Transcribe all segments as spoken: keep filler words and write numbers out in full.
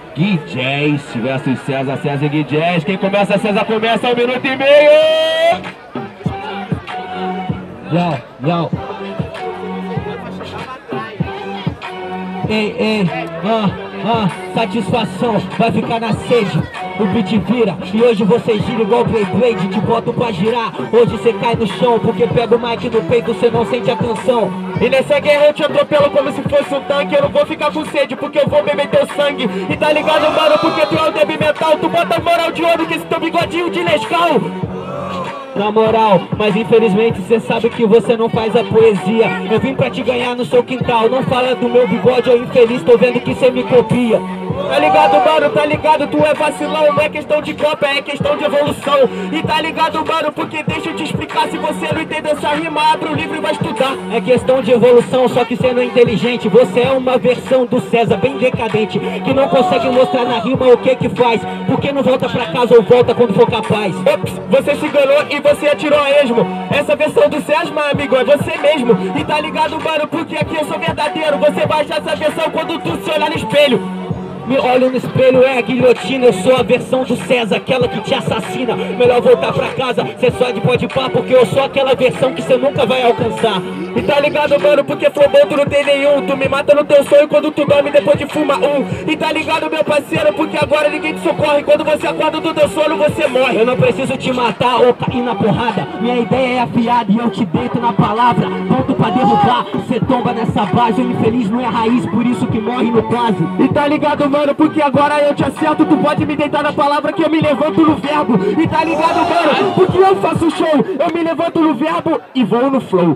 Gui Jazz versus César, César e Gui Jazz. Quem começa, César começa, um minuto e meio. Yo, yo. Ei, ei, ah, ah, satisfação, vai ficar na sede. O beat vira, e hoje você gira igual Beyblade, te boto pra girar. Hoje você cai no chão, porque pega o mic no peito, você não sente a canção. E nessa guerra eu te atropelo como se fosse um tanque. Eu não vou ficar com sede, porque eu vou beber teu sangue. E tá ligado, mano, porque tu é um débil mental. Tu bota moral de ouro com esse teu bigodinho de Nescau. Na moral, mas infelizmente cê sabe que você não faz a poesia. Eu vim pra te ganhar no seu quintal. Não fala do meu bigode, eu infeliz, tô vendo que cê me copia. Tá ligado, mano, tá ligado, tu é vacilão. Não é questão de cópia, é questão de evolução. E tá ligado, mano, porque deixa eu te explicar. Se você não entender essa rima, abre o livro e vai estudar. É questão de evolução, só que cê não é inteligente. Você é uma versão do César bem decadente, que não consegue mostrar na rima o que que faz. Porque não volta pra casa ou volta quando for capaz. Ops, você se enganou e você atirou a esmo. Essa versão do César, meu amigo, é você mesmo. E tá ligado, mano, porque aqui eu sou verdadeiro. Você vai achar essa versão quando tu se olhar no espelho. Me olho no espelho, é a guilhotina. Eu sou a versão do César, aquela que te assassina. Melhor voltar pra casa, cê só de pode pá, porque eu sou aquela versão que cê nunca vai alcançar. E tá ligado, mano, porque flow bom tu não tem nenhum. Tu me mata no teu sonho quando tu dorme depois de fumar um. E tá ligado, meu parceiro, porque agora ninguém te socorre. Quando você acorda do teu sono, você morre. Eu não preciso te matar ou cair na porrada. Minha ideia é afiada e eu te deito na palavra. Pronto pra derrubar, cê tomba nessa base. O infeliz não é raiz, por isso que morre no quase. E tá ligado, mano, Mano, porque agora eu te acerto. Tu pode me deitar na palavra que eu me levanto no verbo. E tá ligado, mano, porque eu faço show. Eu me levanto no verbo e vou no flow.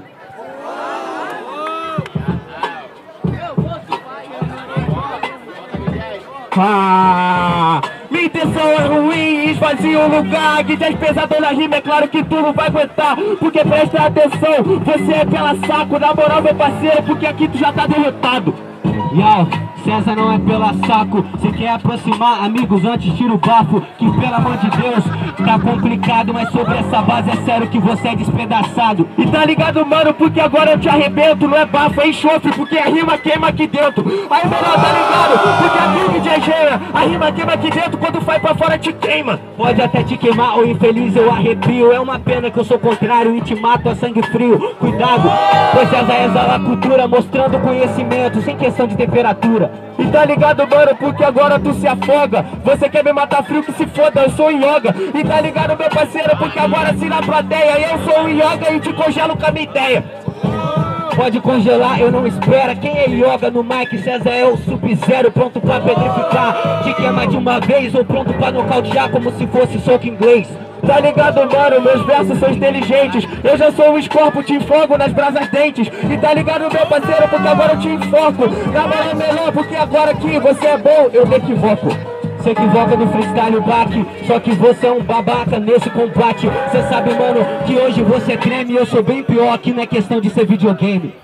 Ah, minha intenção é ruim, esvazia o lugar. Gui Jazz pesadão na rima, é claro que tu não vai aguentar. Porque presta atenção, você é pela saco. Na moral, meu parceiro, porque aqui tu já tá derrotado. Yo, César não é pela saco. Cê quer aproximar, amigos, antes tira o bafo. Que pelo amor de Deus, tá complicado. Mas sobre essa base é sério que você é despedaçado. E tá ligado, mano, porque agora eu te arrebento. Não é bafo, é enxofre, porque a rima queima aqui dentro. Aí, mano, tá ligado, porque aqui o Gui Jazz gera. A rima queima aqui dentro, quando vai pra fora te queima. Pode até te queimar, ou infeliz eu arrepio. É uma pena que eu sou contrário e te mato a sangue frio. Cuidado, pois César exala a cultura, mostrando conhecimento, sem questão de temperatura. E tá ligado, mano, porque agora tu se afoga. Você quer me matar frio, que se foda, eu sou yoga. E tá ligado, meu parceiro, porque agora se na plateia eu sou o yoga e te congelo com a minha ideia. Pode congelar, eu não espero. Quem é yoga no mic? César é o Sub-Zero, pronto pra petrificar. Te queimar de uma vez ou pronto pra nocautear como se fosse soco inglês. Tá ligado, mano, meus versos são inteligentes. Eu já sou um escorpo, te enfogo nas brasas dentes. E tá ligado, meu parceiro, porque agora eu te enfoco. Na moral é melhor, porque agora que você é bom, eu me equivoco. Cê equivoca no freestyle back, só que você é um babaca nesse combate. Cê sabe, mano, que hoje você treme e eu sou bem pior, que não é questão de ser videogame.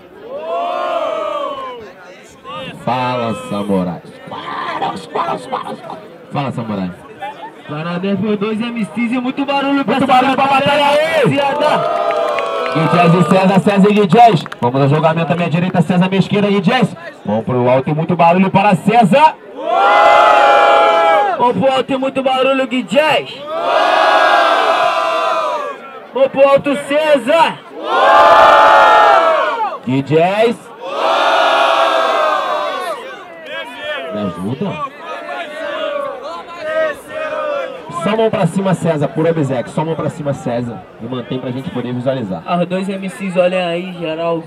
Fala, samurai. Fala, samurai. Parabéns por dois M Cs e muito barulho pra muito barulho pra batalha aí! Gui Jazz e César, César e Gui Jazz. Vamos ao julgamento à minha direita, César à minha esquerda, Gui Jazz. Vamos pro alto e muito barulho para César. Vamos pro alto e muito barulho, Gui Jazz. Vamos pro alto, César. Gui Jazz. Me ajuda? Só mão pra cima, César, por obséquio. Só mão pra cima, César. E mantém pra gente poder visualizar. Os dois M Cs olhem aí, geral.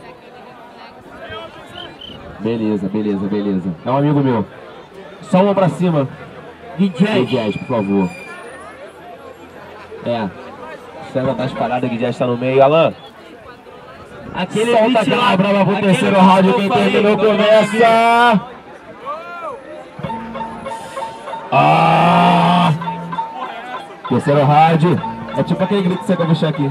Beleza, beleza, beleza. É um amigo meu. Só mão pra cima. Gui Jazz. Gui Jazz, por favor. É. César tá espalhado, Gui Jazz tá no meio. Alan. Aquele solta aquela brava pro terceiro round. Quem terminou começa. Ah! Terceiro round. É tipo aquele grito que você quer deixar aqui.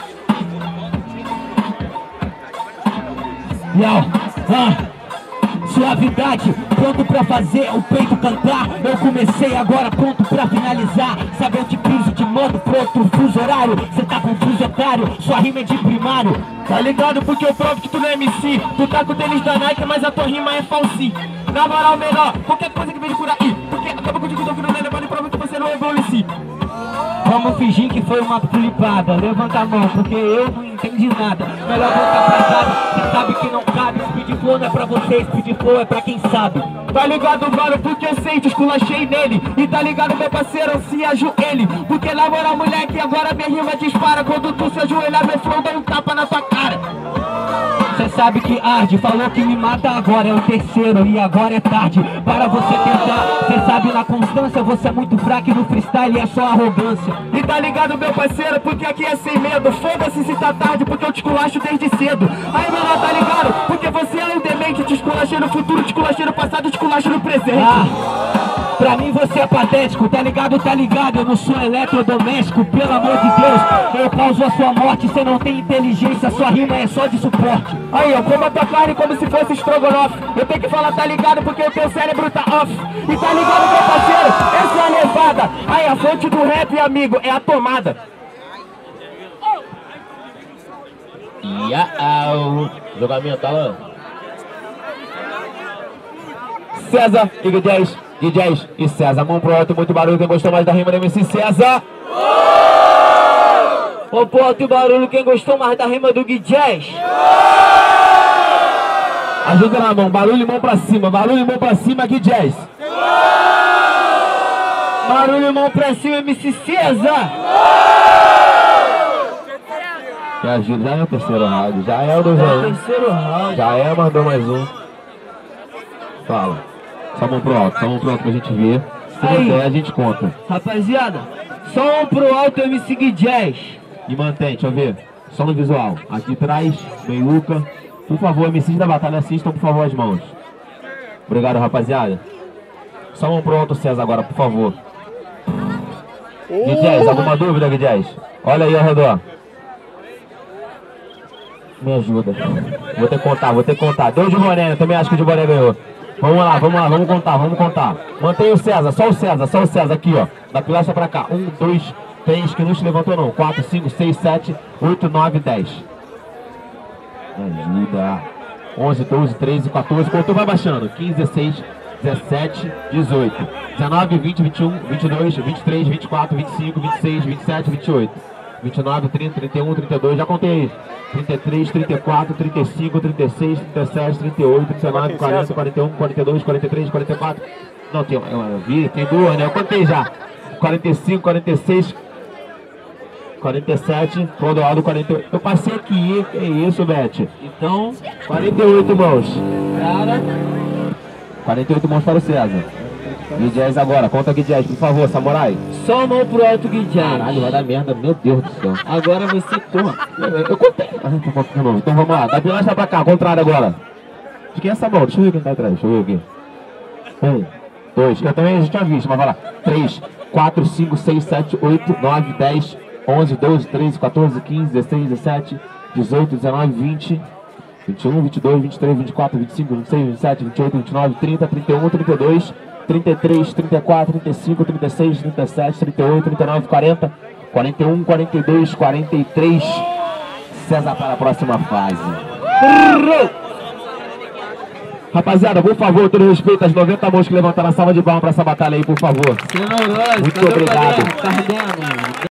Yo, ah, suavidade, pronto pra fazer o peito cantar. Eu comecei agora pronto pra finalizar. Sabe, eu te piso de modo pro outro fuso horário. Cê tá confuso, otário, sua rima é de primário. Tá ligado porque eu provo que tu não é M C. Tu tá com o tênis da Nike, mas a tua rima é falsi. Na moral, menor, qualquer coisa que vem de por aí, porque acaba contigo que não é levado e prova que você não evolui. Vamos fingir que foi uma flipada. Levanta a mão, porque eu não entendi nada. Melhor voltar pra casa, cê sabe que não cabe. Speed flow não é pra vocês, speed flow é pra quem sabe. Tá ligado, mano, porque eu sei, te esculachei nele. E tá ligado, meu parceiro, se ajoelhe. Porque na moral, moleque, agora minha rima dispara. Quando tu se ajoelhar, meu flow dá um tapa na tua cara. Cê sabe que arde, falou que me mata agora, é o terceiro e agora é tarde para você tentar. Cê sabe na constância, você é muito fraco e no freestyle é só arrogância. E tá ligado, meu parceiro, porque aqui é sem medo. Foda-se se tá tarde, porque eu te esculacho desde cedo. Aí, menor, tá ligado? Porque você é um demente. Te esculachei no futuro, te esculachei no passado, te esculachei no presente. Ah, pra mim você é patético, tá ligado, tá ligado? Eu não sou eletrodoméstico, pelo amor de Deus. Eu causo a sua morte, cê não tem inteligência, sua rima é só de suporte. Aí, eu como a tua carne como se fosse estrogonofe. Eu tenho que falar, tá ligado, porque o teu cérebro tá off. E tá ligado, meu parceiro, essa é a levada. Aí, a fonte do rap, amigo, é a tomada. Iau. Jogamento, Alan. César e D Js, D Js e César. Mão pro alto, muito barulho. Quem gostou mais da rima do M C César? Ô, pô, alto barulho, quem gostou mais da rima do Guijés? Ajuda na mão, barulho e mão pra cima, barulho e mão pra cima, Guijés. Barulho e mão pra cima, M C César. Me ajuda, já é o terceiro round, já é o dois É o round. terceiro round. Já é, mandou mais um. Fala. Só mão pro alto, só mão pro alto pra gente ver. Se Aí. não der, a gente conta. Rapaziada, só um pro alto, M C Guijés. E mantém, deixa eu ver. Só no visual. Aqui atrás, meiuca. Por favor, M Cs da batalha, assistam, por favor, as mãos. Obrigado, rapaziada. Só mão pro alto, César, agora, por favor. Guijés, alguma dúvida, Guijés? Olha aí ao redor. Me ajuda. Vou ter que contar, vou ter que contar. Deu de Boné, eu também acho que o de Boné ganhou. Vamos lá, vamos lá, vamos contar, vamos contar. Mantém o César, só o César, só o César aqui, ó. Da pilastra pra cá. Um, dois, três, que não se levantou não. Quatro, cinco, seis, sete, oito, nove, dez. Me ajuda. Onze, doze, treze, quatorze. Contou, vai baixando. quinze, dezesseis, dezessete, dezoito, dezenove, vinte, vinte e um, vinte e dois, vinte e três, vinte e quatro, vinte e cinco, vinte e seis, vinte e sete, vinte e oito, vinte e nove, trinta, trinta e um, trinta e dois. Já contei. trinta e três, trinta e quatro, trinta e cinco, trinta e seis, trinta e sete, trinta e oito, trinta e nove, quarenta, quarenta e um, quarenta e dois, quarenta e três, quarenta e quatro. Não, tem, eu, eu vi, tem duas, né? Eu contei já. quarenta e cinco, quarenta e seis, quarenta e sete, Clodoaldo, quarenta e oito. Eu passei aqui, que é isso, Beth? Então, quarenta e oito mãos. cara, quarenta e oito mãos para o César. Guijés agora, conta Guijés, por favor, Samurai. só mão pro alto, Guijés. Caralho, vai dar merda, meu Deus do céu. Agora você, porra. Eu, eu contei. Ah, então, de novo. Então vamos lá, da pilastra pra cá, ao contrário agora. De quem é essa mão? Deixa eu ver quem tá atrás, deixa eu ver aqui. Um, dois, eu também já tinha visto, mas vai lá. Três, quatro, cinco, seis, sete, oito, nove, dez, onze, doze, treze, quatorze, quinze, dezesseis, dezessete, dezoito, dezenove, vinte, vinte e um, vinte e dois, vinte e três, vinte e quatro, vinte e cinco, vinte e seis, vinte e sete, vinte e oito, vinte e nove, trinta, trinta e um, trinta e dois, trinta e três, trinta e quatro, trinta e cinco, trinta e seis, trinta e sete, trinta e oito, trinta e nove, quarenta, quarenta e um, quarenta e dois, quarenta e três. César para a próxima fase. Rapaziada, por favor, todo respeito às noventa mãos que levantaram a salva de palmas para essa batalha aí, por favor. Senhor, Muito obrigado. Tá ardendo, mano.